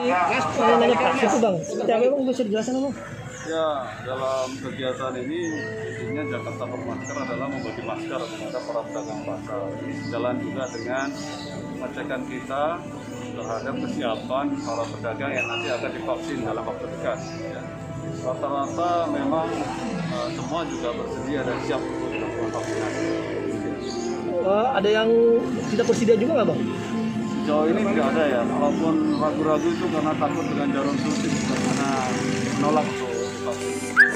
Mas nanya Pak itu Bang, seperti apa Bang, bisa dijelaskan Bang? Ya, dalam kegiatan ini intinya Jakarta Bermasker adalah membagi masker kepada para pedagang pasar. Jalan juga dengan pengecekan kita terhadap kesiapan para pedagang yang nanti akan divaksin dalam waktu dekat. Ya. Rata-rata memang semua juga bersedia dan siap untuk dilakukan vaksinasi. Ada yang tidak bersedia juga nggak Bang? Sejauh ini tidak ada ya, walaupun ragu-ragu itu karena takut dengan jarum suntik, karena menolak untuk divaksin.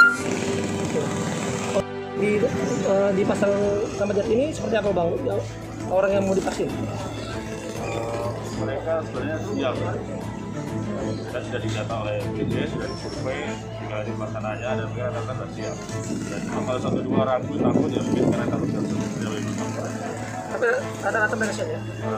Di pasar Kramat Jati ini seperti apa Bang? Orang yang mau divaksin? Mereka sebenarnya siap. Kita sudah didata oleh BD, sudah disurvei, tinggal di masananya dan mereka akan siap. Dan kalau satu dua ragu takut ya mungkin karena takut tidak lebih besar. Tapi rata-rata mereka siap ya?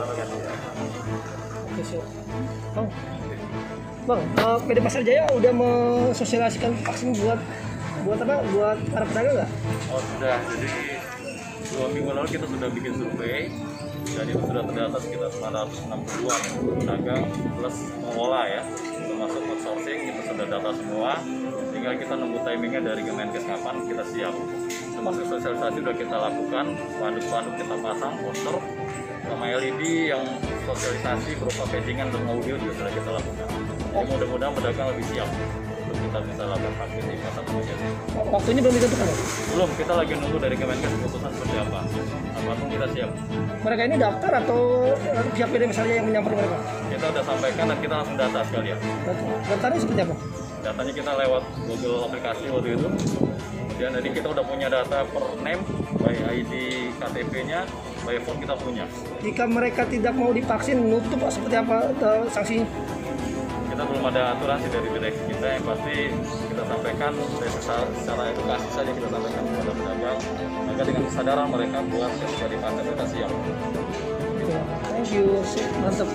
Oke siap. Bang, PD Pasar Jaya udah mensosialisasikan vaksin buat apa? Buat para pedagang nggak? Oh sudah, jadi 2 minggu lalu kita sudah bikin survei dan itu sudah terdata sekitar 962 pedagang plus mengolah ya, termasuk outsourcing kita sudah data semua. Tinggal kita nunggu timingnya dari Kemenkes kapan kita siap. Termasuk sosialisasi sudah kita lakukan, spanduk-spanduk kita pasang, poster sama LED yang sosialisasi berupa paddingan dan audio juga sudah kita lakukan. Jadi mudah-mudahan pedagang lebih siap untuk kita bisa lakukan vaksin di pasar Kramat Jati. Waktunya belum ditentukan? Belum, kita lagi nunggu dari Kemenkes keputusan seperti apa. Apapun kita siap. Mereka ini daftar atau pihak PD Pasar Jaya yang menyampaikan mereka? Kita udah sampaikan dan kita langsung data sekalian. Daftarnya seperti apa? Datanya kita lewat Google aplikasi waktu itu. Kemudian tadi kita udah punya data per name, by ID KTP-nya, by phone kita punya. Jika mereka tidak mau divaksin, nutup seperti apa sanksinya? Kita belum ada aturan sih dari direksi kita, yang pasti kita sampaikan secara edukasi saja kita sampaikan kepada pedagang, maka dengan kesadaran mereka buat ketika di pasar kita siap. Thank you, mantap.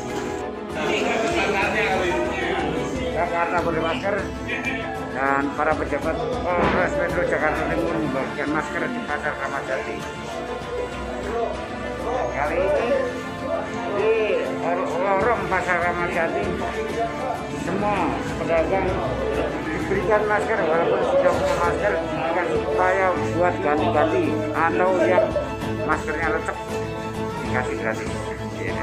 Jakarta bermasker dan para pejabat Polres Metro Jakarta Timur membagikan masker di pasar Kramat Jati. Kali ini di lorong pasar Kramat Jati semua pedagang diberikan masker, walaupun sudah punya masker diberikan supaya buat ganti-ganti atau yang maskernya lecek dikasih gratis. Ya.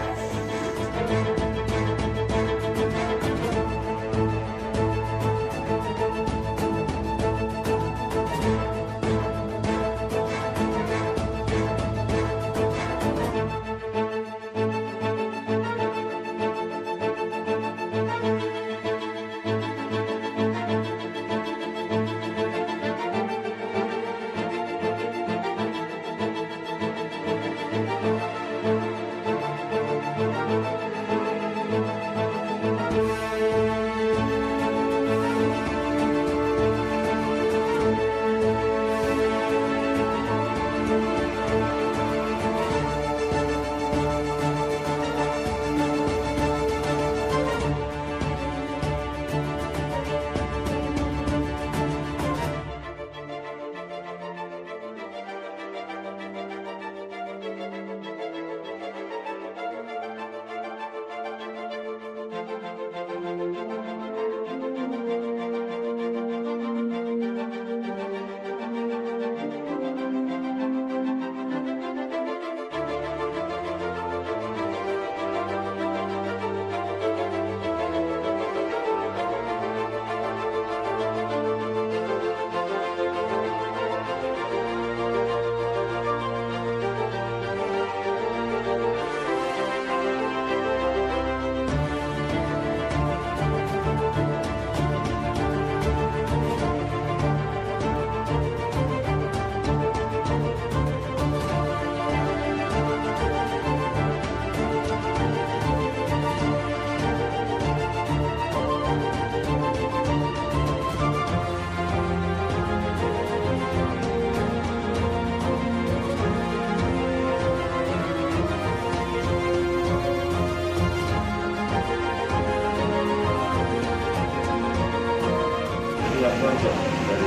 keluarga, dari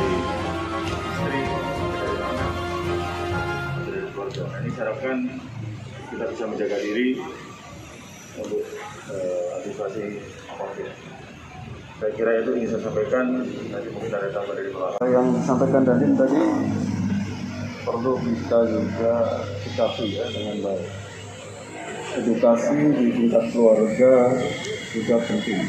istri, dari anak, dari keluarga. Nah, ini diharapkan kita bisa menjaga diri untuk antisipasi COVID. Saya kira itu ingin saya sampaikan, nanti mungkin ada tambah dari belakang. Yang disampaikan tadi perlu kita juga sikapi ya dengan baik. Edukasi di tingkat keluarga juga penting.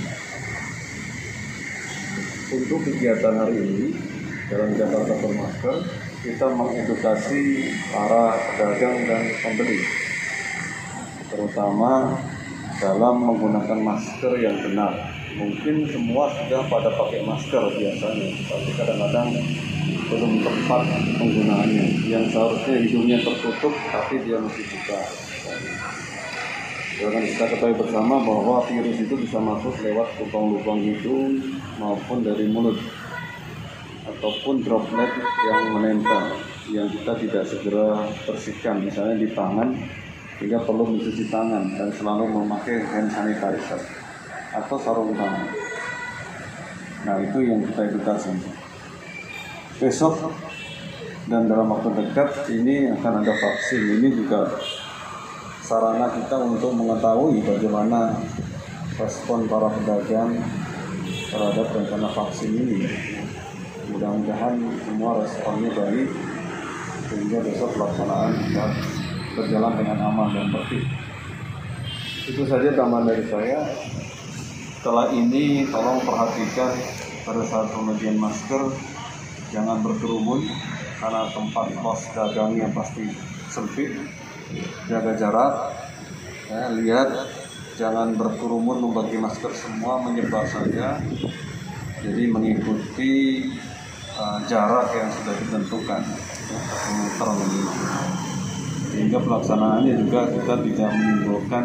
Untuk kegiatan hari ini dalam Jakarta Bermasker, kita mengedukasi para pedagang dan pembeli, terutama dalam menggunakan masker yang benar. Mungkin semua sudah pada pakai masker biasanya, tapi kadang-kadang belum tepat penggunaannya. Yang seharusnya hidungnya tertutup, tapi dia masih buka. Jangan kita ketahui bersama bahwa virus itu bisa masuk lewat lubang-lubang hidung maupun dari mulut, ataupun droplet yang menempel, yang kita tidak segera bersihkan, misalnya di tangan, sehingga perlu mencuci tangan dan selalu memakai hand sanitizer atau sarung tangan. Nah, itu yang kita edukasi. Besok dan dalam waktu dekat ini akan ada vaksin. Ini juga sarana kita untuk mengetahui bagaimana respon para pedagang terhadap rencana vaksin ini. Mudah-mudahan semua responnya baik sehingga besok pelaksanaan bisa berjalan dengan aman dan tertib. Itu saja tambahan dari saya. Setelah ini tolong perhatikan pada saat pembagian masker jangan berkerumun karena tempat pos dagangnya pasti sempit. Jaga jarak, ya, lihat jangan berkerumun membagi masker, semua menyebar saja. Jadi mengikuti jarak yang sudah ditentukan, 1 meter minimal. Sehingga pelaksanaannya juga kita tidak menimbulkan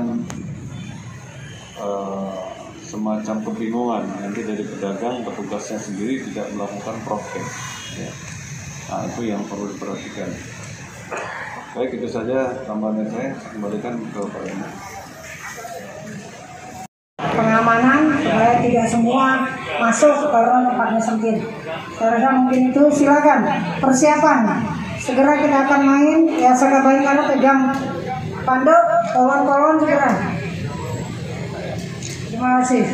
semacam kebingungan nanti dari pedagang, petugasnya sendiri tidak melakukan prokes. Ya. Nah, itu yang perlu diperhatikan. Baik, itu saja tambahan saya kembalikan ke Pak Edi. Pengamanan supaya tidak semua masuk karena tempatnya sempit. Saya rasa mungkin itu silakan persiapan. Segera kita akan main. Ya, saya kalau pegang panduk, kawan-kawan segera. Terima kasih.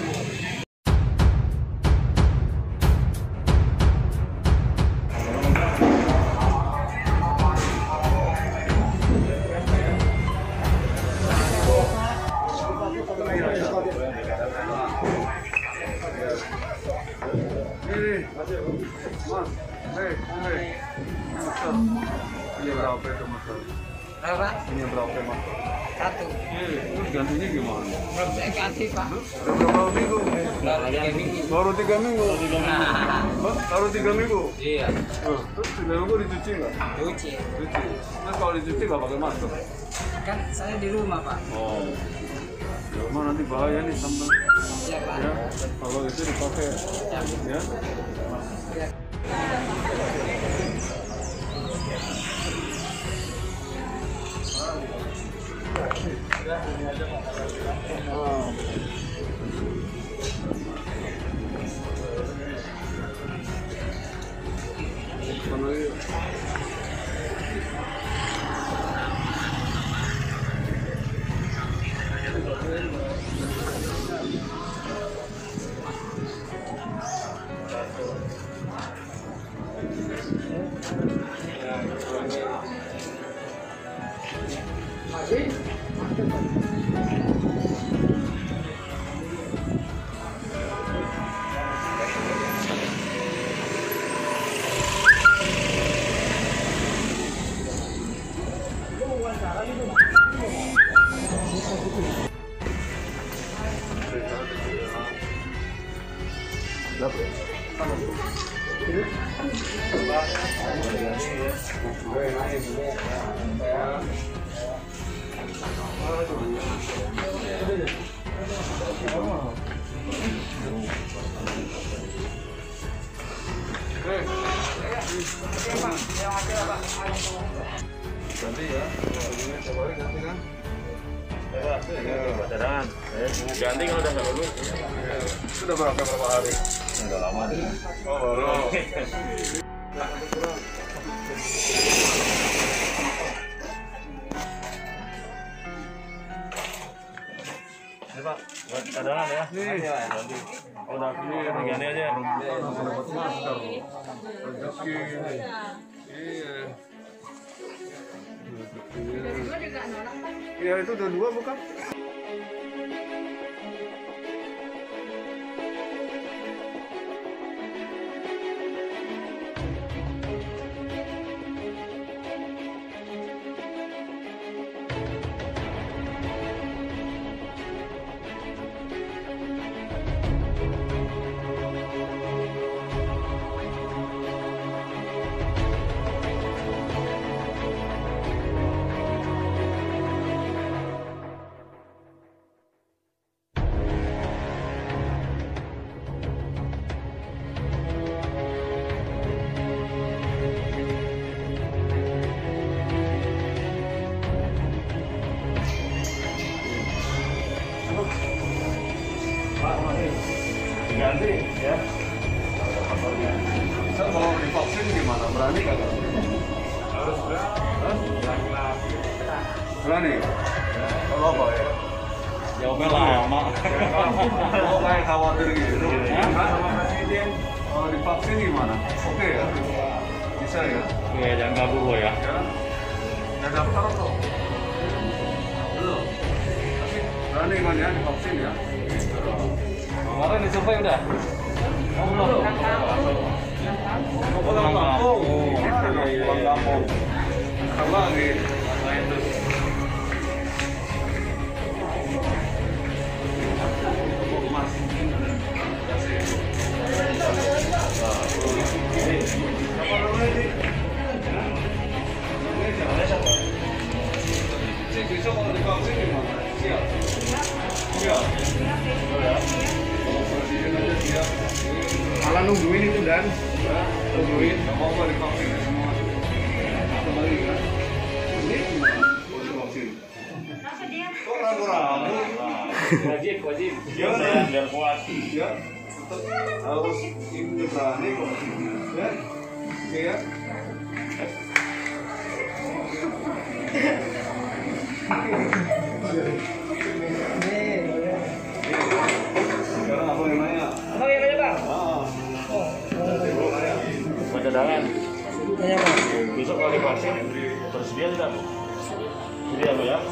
Ini berapa itu mas? Berapa? Ini berapa mas? 1. Terus gantinya gimana? Belum saya ganti Pak. Udah berapa minggu? Baru 3 minggu. Baru 3 minggu. Baru 3 minggu. Iya. Terus 3 minggu dicuci nggak? Cuci. Cuci. Terus kalau dicuci nggak pakai masker? Kan saya di rumah Pak. Oh. Ya rumah nanti bahaya nih sambal. Iya Pak. Ya. Kalau itu dipakai. Ya. Ganti ya, ganti kan? Ganti kalau udah nggak lulus. Sudah berapa hari? Udah lama deh. Oh, baru. cadangan ya. Udah ini aja. Iya itu udah 2 bukan? Ganti ya. Misal kalau divaksin gimana? Berani kagak? Harus Berani? Kalau apa ya? jawabnya lama. Kalau kayak khawatir gitu. Sama presiden. Kalau divaksin gimana? Oke ya? Bisa ya? Oke, jangan kabur lo ya. Ya. Udah daftar atau? Belum. Tapi berani kan ya divaksin ya? Kemarin disurvei udah. Oh, belum. Pulang kampung. Pulang kampung. Apa lagi? Lain terus. Mas. Apa namanya ini? Besok kalau divaksin gimana? Siap? Siap? Presiden aja siap. Malah nungguin itu Dan. Nungguin. Gak mau divaksin ya semua. Apa lagi kan? Ini gimana? Mau divaksin? Kok ragu-ragu? Wajib. Gimana? Biar kuat. Ya, tetap harus ini berani kok. Ya, oke ya. Sekarang apa yang nanya? Abang yang nanya bang? Cadangan. Nanya bang. Besok kalau divaksin bersedia tidak? Sedia lo ya.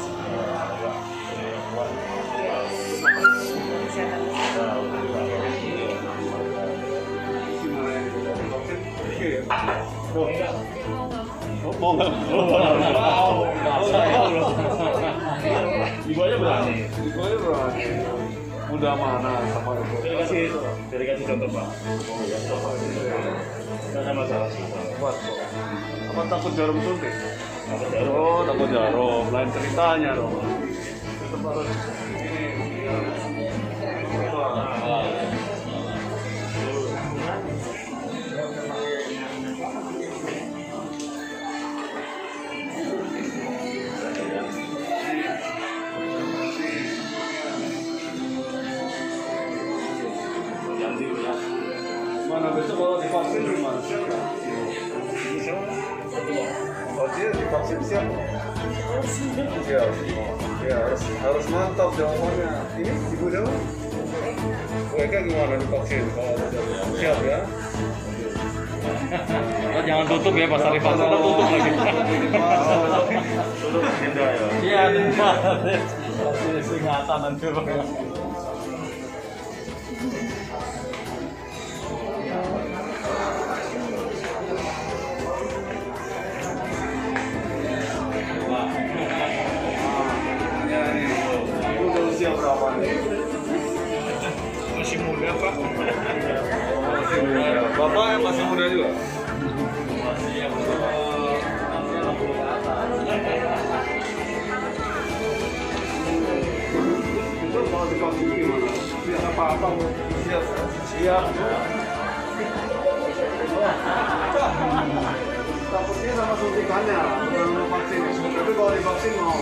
Ibu aja berani. Ibu aja berani. Udah mana sama itu? Dari kasih contoh Pak. Nggak ada masalah. Kuat kok. Apa takut jarum suntik? Takut jarum. Oh, takut jarum. Lain ceritanya dong. Tetap harus ini. Mana besok kalau divaksin gimana? Siap nggak? Oh dia divaksin siap? Siap. Ya harus mantap jawabannya. Ini ibu jawab? Mereka gimana divaksin? Kalau siap ya? Oh, jangan tutup ya pasar divaksin, tutup lagi. Tutup tenda ya. Iya, tenda. Singatan nanti Pak. Usia berapa nih? Masih muda Pak. Masih muda. Bapak masih muda juga? Masih ya. Itu kalau divaksin gimana? Siap apa-apa? Siap. Siap. Takutnya sama suntikannya, bukan vaksin. Tapi kalau divaksin mau.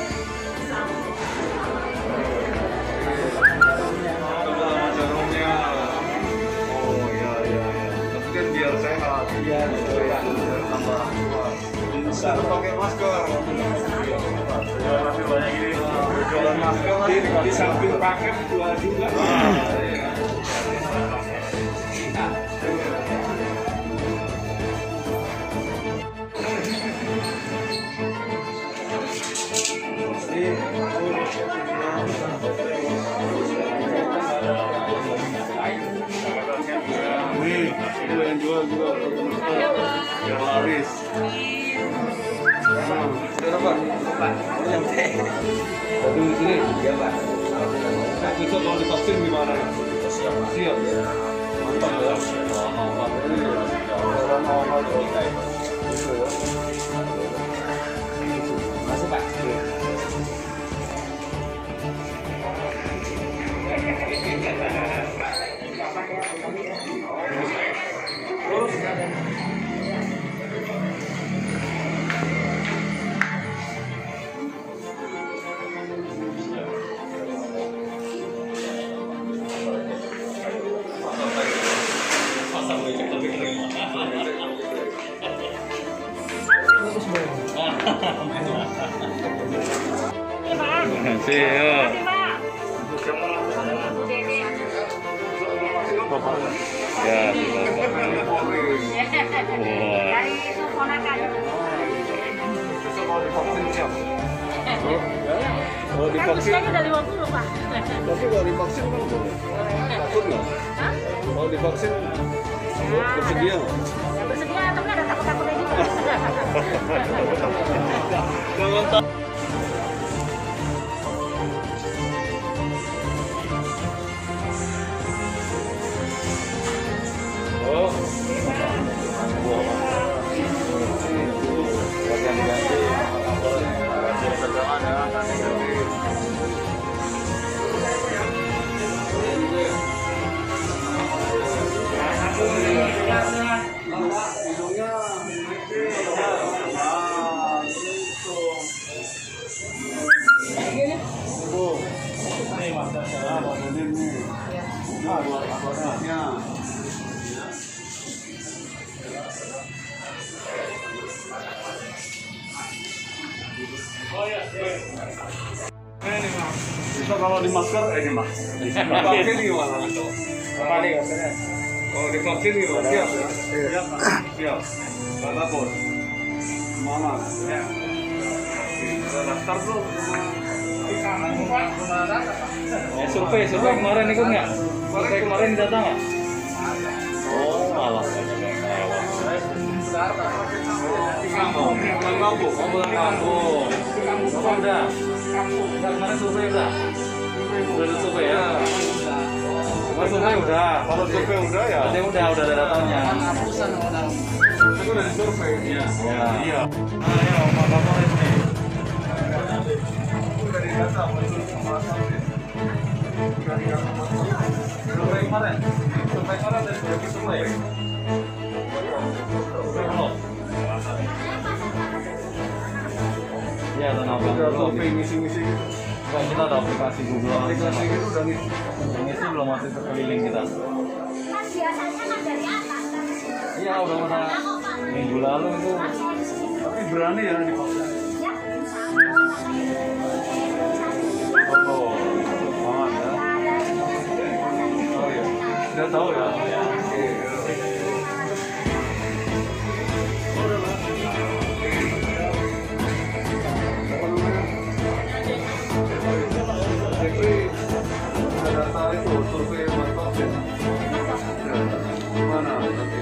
Jarumnya. Oh iya. Tapi kan biar sehat. Biar tambah kuat. Bisa pakai masker. masih banyak gini. Jualan masker lagi di samping paket jual juga. Nih, itu yang jual juga biar laris. Berapa? Aduh, di sini. Iya, Pak. Besok kalau divaksin gimana? Siap. Siap. Mantap ya. Masuk, Pak. Kalau divaksin udah 50, Pak. Tapi kalau divaksin kan takut nggak? Kalau divaksin bersedia nggak? Ya bersedia, tapi ada takut-takutnya juga. Jangan takut. Bisa kalau di masker, ini mas. Divaksin gimana? Apa nih maksudnya? Kalau divaksin gimana? Siap? Siap. Siap. Gak takut. Semangat. Ya. Kita daftar tuh. Survei kemarin ikut nggak? Survei kemarin datang nggak? Oh, malah. Kampung. Pulang kampung. Udah kemarin survei udah survei ya. Survei udah. Kalau survei udah ya. Udah ada datanya. Itu udah disurvei. Iya. Iya. Nah, ya, Pak Kapolres nih. Dari data muncul pembahasan. Survei kemarin dari berbagai survei. Ya, tanah Survei misi-misi gitu. kita ada aplikasi Google. Aplikasi gitu udah nih. Yang itu belum masih terkeliling kita. Kan biasanya kan dari atas. Iya, udah pernah minggu lalu itu. Tapi berani ya divaksin. Ya, Oh, semangat ya. Oh iya. Udah tahu ya. Survei mantap ya. Gimana nanti?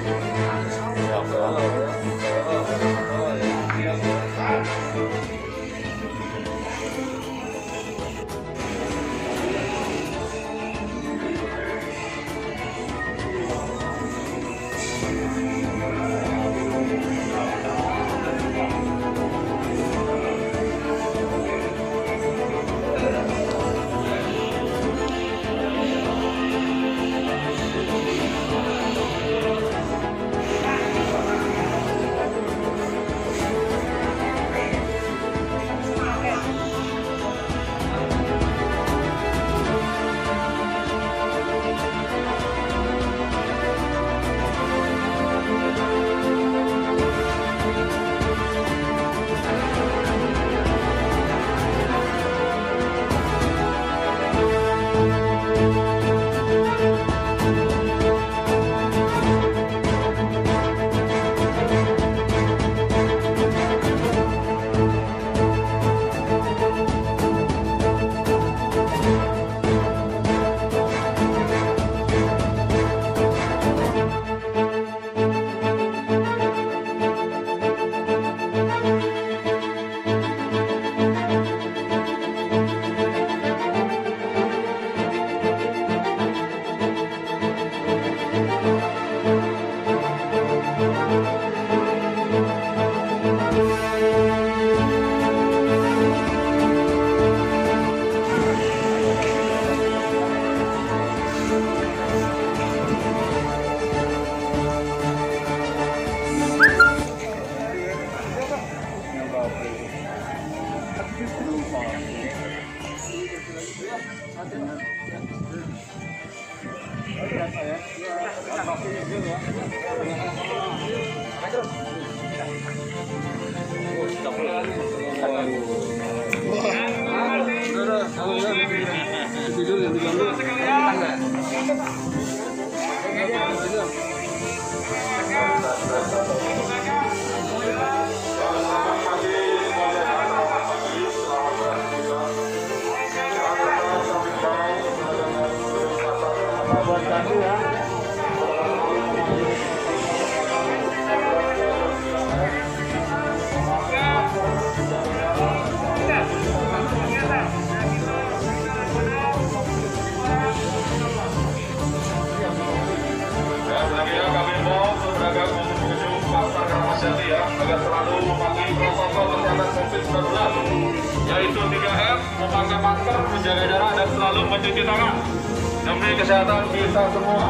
agar selalu mematuhi protokol kesehatan COVID-19, yaitu 3M, memakai masker, menjaga jarak, dan selalu mencuci tangan demi kesehatan kita semua.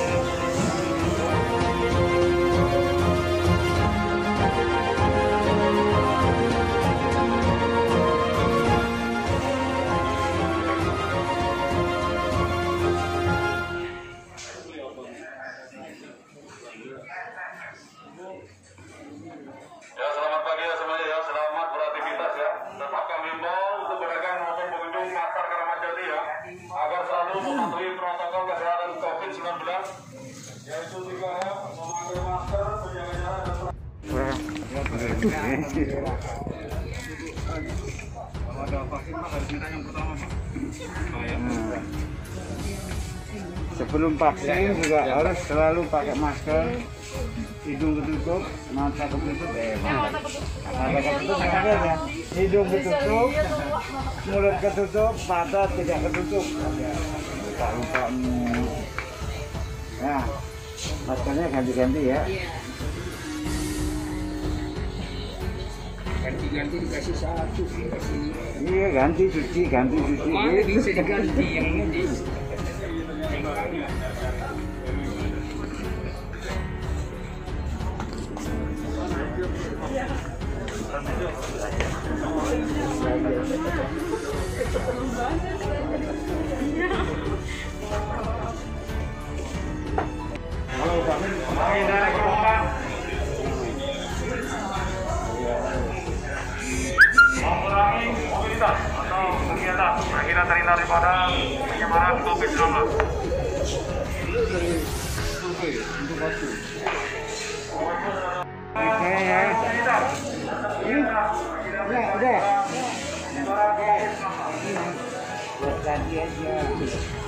Ya, selamat pagi ya semuanya ya, selamat beraktivitas ya. Tetap kami himbau untuk pedagang maupun pengunjung pasar Keramat Jati ya, agar selalu mematuhi protokol kesehatan COVID-19, yaitu 3M, memakai masker, menjaga jarak, dan Sebelum vaksin juga harus selalu pakai masker, hidung ketutup, mata ketutup, mata ketutup, ya. Hidung ketutup, mulut ketutup, mata tidak ketutup. Lupa. Nah, maskernya ganti-ganti ya. Ganti-ganti dikasih satu, dikasih. Iya, ganti cuci. Mana bisa diganti yang ini? mengurangi mobilitas atau kegiatan akhirnya terhindar daripada penyebaran COVID-19. Udah. Buat tadi aja.